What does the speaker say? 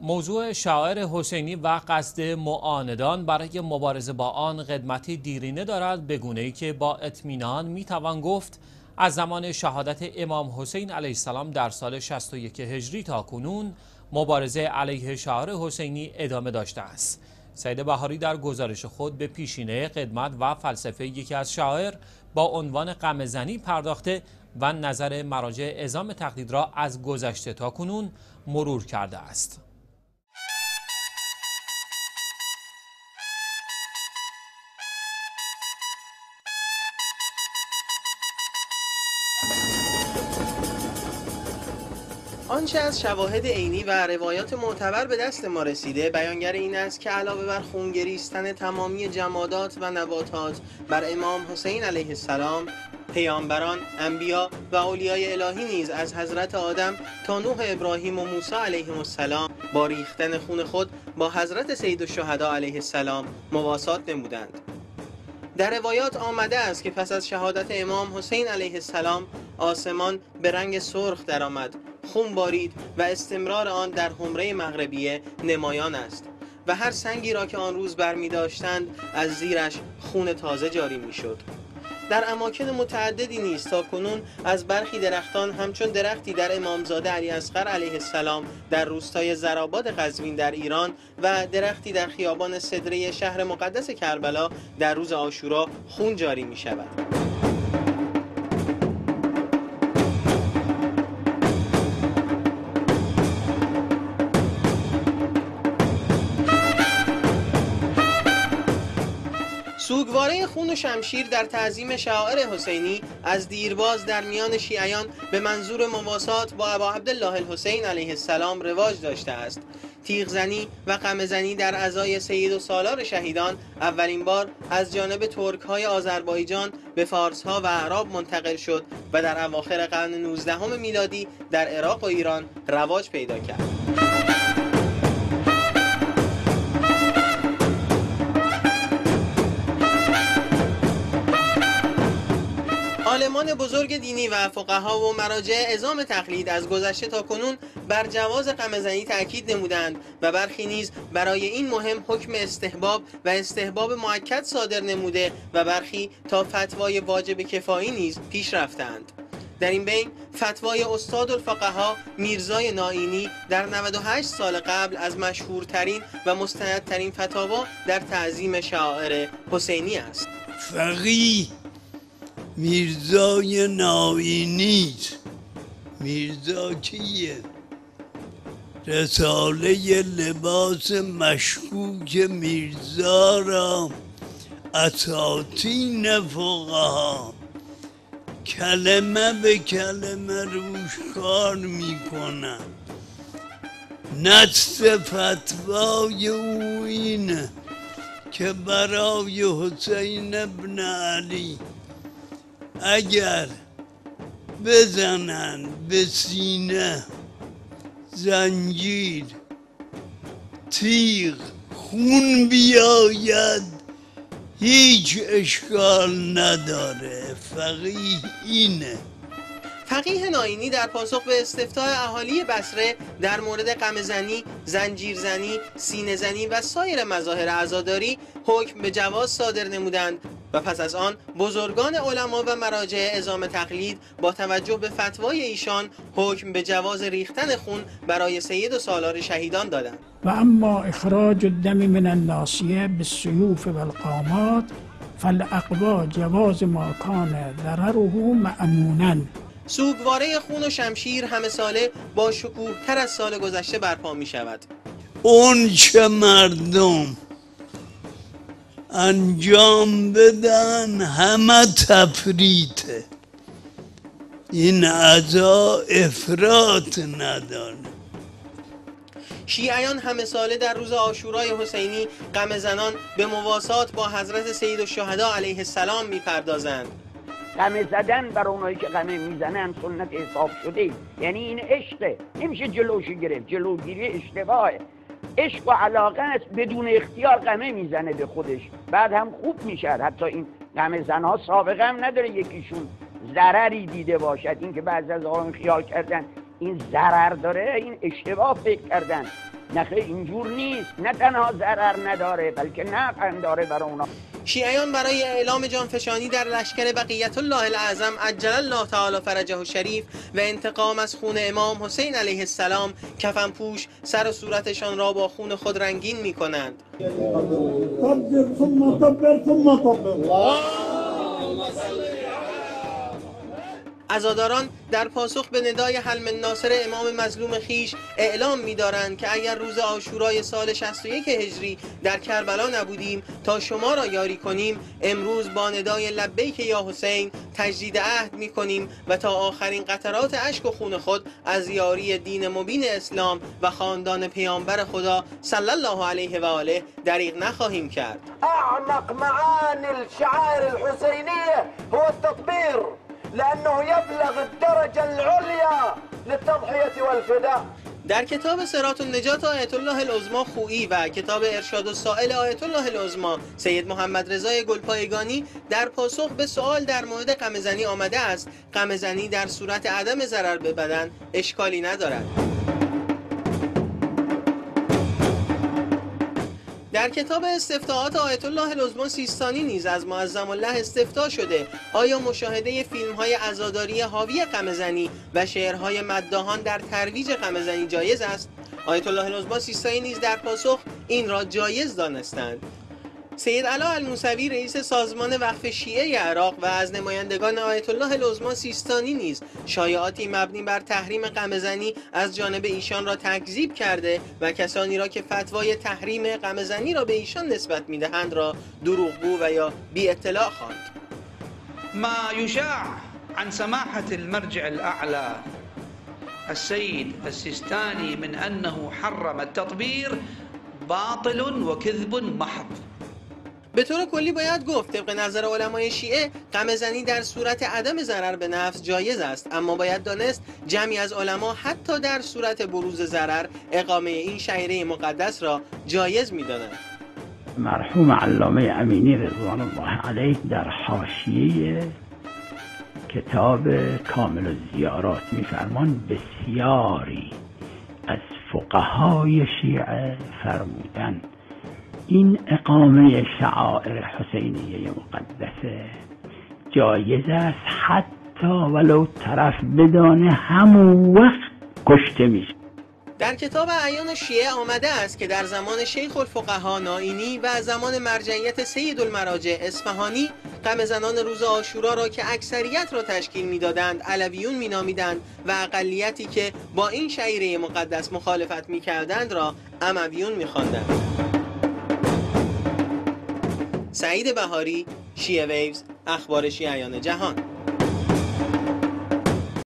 موضوع شعائر حسینی و قصد معاندان برای مبارزه با آن قدمتی دیرینه دارد، به گونه‌ای که با اطمینان میتوان گفت از زمان شهادت امام حسین علیه السلام در سال 61 هجری تا کنون مبارزه علیه شعائر حسینی ادامه داشته است. سید بهاری در گزارش خود به پیشینه قدمت و فلسفه یکی از شعائر با عنوان غم‌زنی پرداخته و نظر مراجع عظام تقلید را از گذشته تا کنون مرور کرده است. آنچه از شواهد عینی و روایات معتبر به دست ما رسیده بیانگر این است که علاوه بر خونگریستن تمامی جمادات و نباتات بر امام حسین علیه السلام، پیامبران، انبیا و اولیای الهی نیز از حضرت آدم تا نوح، ابراهیم و موسی علیهم السلام با ریختن خون خود با حضرت سیدالشهدا علیه السلام مواسات نمودند. در روایات آمده است که پس از شهادت امام حسین علیه السلام آسمان به رنگ سرخ درآمد، خون بارید و استمرار آن در حمره مغربیه نمایان است و هر سنگی را که آن روز برمی داشتند از زیرش خون تازه جاری می شد. در اماکن متعددی نیز تا کنون از برخی درختان همچون درختی در امامزاده علی اصغر علیه السلام در روستای زرآباد قزوین در ایران و درختی در خیابان سدره شهر مقدس کربلا در روز عاشورا خون جاری می شود. سوگواره خون و شمشیر در تعظیم شعائر حسینی از دیرباز در میان شیعیان به منظور مواسات با ابا عبدالله الحسین علیه السلام رواج داشته است. تیغزنی و غم‌زنی در عزای سید و سالار شهیدان اولین بار از جانب ترک‌های آذربایجان به فارس‌ها و اعراب منتقل شد و در اواخر قرن 19 میلادی در عراق و ایران رواج پیدا کرد. عالمان بزرگ دینی و فقها و مراجع عظام تقلید از گذشته تا کنون بر جواز غم‌زنی تأکید نمودند و برخی نیز برای این مهم حکم استحباب و استحباب مؤکد صادر نموده و برخی تا فتوای واجب کفایی نیز پیش رفتند. در این بین فتوای استاد الفقها میرزای نائینی در 98 سال قبل از مشهورترین و مستندترین فتاوا در تعظیم شعائر حسینی است. فقیه میرزای نائینی، میرزا کیه؟ رساله لباس مشکوک میرزا را اساطین فقها کلمه به کلمه روش کار میکنن. نص فتوای او اینه که برای حسین ابن علی اگر بزنن به سینه زنجیر، تیغ، خون بیاید هیچ اشکال نداره. فقیه اینه. فقیه نائینی در پاسخ به استفتاء اهالی بصره در مورد غم‌زنی، زنجیرزنی، سینه‌زنی و سایر مظاهر عزاداری حکم به جواز صادر نمودند و پس از آن بزرگان علما و مراجع عظام تقلید با توجه به فتوای ایشان حکم به جواز ریختن خون برای سید و سالار شهیدان دادند. و اما اخراج الدم من الناصیه بالسیوف والقامات فالاقوا جواز ما کان ضرره مأمونا. سوگواره خون و شمشیر همه ساله با شکوه تر از سال گذشته برپا می شود. اون چه مردم انجام بدن همه تفریطه. این عزا افراط نداره. شیعیان همه ساله در روز عاشورای حسینی غم‌زنان به مواسات با حضرت سیدالشهدا علیه السلام میپردازند. غمه زدن بر اونایی که غمه میزنن سنت حساب شده، یعنی این عشقه، نمیشه جلوشو گرفت. جلوگیری اشتباهه. عشق و علاقه است، بدون اختیار غمه میزنه به خودش، بعد هم خوب میشه. حتی این غمه زنها سابقه هم نداره یکیشون ضرری دیده باشد. این که بعضی از آقایون خیال کردن این ضرر داره، این اشتباه فکر کردن. نخیر اینجور نیست، نه تنها ضرر نداره بلکه نفع هم داره برای اونا. شیعیان برای اعلام جانفشانی در لشکر بقیت الله الاعظم عجل الله تعالی فرجه الشریف و انتقام از خون امام حسین علیه السلام کفن پوش سر و صورتشان را با خون خود رنگین می کنند. عزاداران در پاسخ به ندای حلم الناصر امام مظلوم خیش اعلام می‌دارند که اگر روز عاشورای سال 61 هجری در کربلا نبودیم تا شما را یاری کنیم، امروز با ندای لبیک یا حسین تجدید عهد می‌کنیم و تا آخرین قطرات اشک و خون خود از یاری دین مبین اسلام و خاندان پیامبر خدا صلی الله علیه و آله دریغ نخواهیم کرد. اعمق معانی الشعائر الحسینیه هو التطبیر لأنه يبلغ الدرجة العليا للتضحية والفداء. در کتاب صراط النجات آیت الله العظمی خویی و کتاب ارشاد السائل آیت الله العظمی سید محمد رضای گلپایگانی در پاسخ به سوال در مورد غمه‌زنی آمده است: غمه‌زنی در صورت عدم ضرر به بدن اشکالی ندارد. در کتاب استفتاءات آیت الله العظمی سیستانی نیز از معظم الله استفتاء شده: آیا مشاهده فیلم‌های عزاداری حاوی غمه‌زنی و شعرهای مداحان در ترویج غمه‌زنی جایز است؟ آیت الله العظمی سیستانی نیز در پاسخ این را جایز دانستند. سید علا الموسوی رئیس سازمان وقف شیعه عراق و از نمایندگان آیت الله العظمی سیستانی نیز شایعاتی مبنی بر تحریم غمه‌زنی از جانب ایشان را تکذیب کرده و کسانی را که فتوای تحریم غمه‌زنی را به ایشان نسبت می‌دهند را دروغگو و یا بی اطلاع خواند. ما یشاع عن سماحة المرجع الأعلى السيد السيستاني من أنه حرم التطبير باطل وكذب محض. به طور کلی باید گفت طبق نظر علمای شیعه غمه‌زنی در صورت عدم ضرر به نفس جایز است، اما باید دانست جمعی از علما حتی در صورت بروز ضرر اقامه این شعیره مقدس را جایز می‌دانند. مرحوم علامه امینی رضوان الله علیه در حاشیه کتاب کامل الزیارات می‌فرمان بسیاری از فقهای شیعه فرمودن این اقامه شعائر حسینیه مقدسه جایز است، حتی ولو طرف بدانه همون وقت کشته میشه. در کتاب اعیان شیعه آمده است که در زمان شیخ الفقها نائینی و زمان مرجعیت سید المراجع اصفهانی غمه‌زنان روز عاشورا را که اکثریت را تشکیل میدادند علویون مینامیدند و اقلیتی که با این شعیره مقدس مخالفت میکردند را امویون میخواندند. سعید بهاری، شیعه ویوز، اخبار شیعیان جهان.